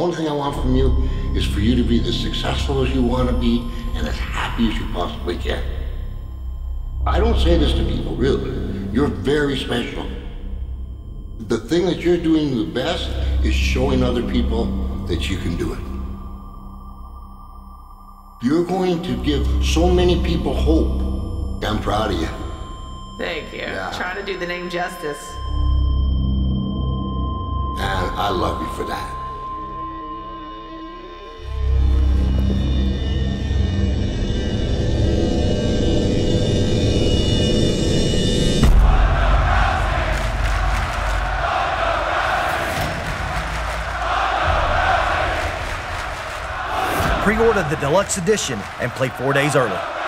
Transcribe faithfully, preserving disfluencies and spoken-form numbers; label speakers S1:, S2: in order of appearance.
S1: only thing I want from you is for you to be as successful as you want to be and as happy as you possibly can. I don't say this to people, really. You're very special. The thing that you're doing the best is showing other people that you can do it. You're going to give so many people hope. I'm proud of you.
S2: Thank you.
S1: Yeah.
S2: Trying to do the name justice.
S1: And I love you for that.
S3: Pre-order the deluxe edition and play four days early.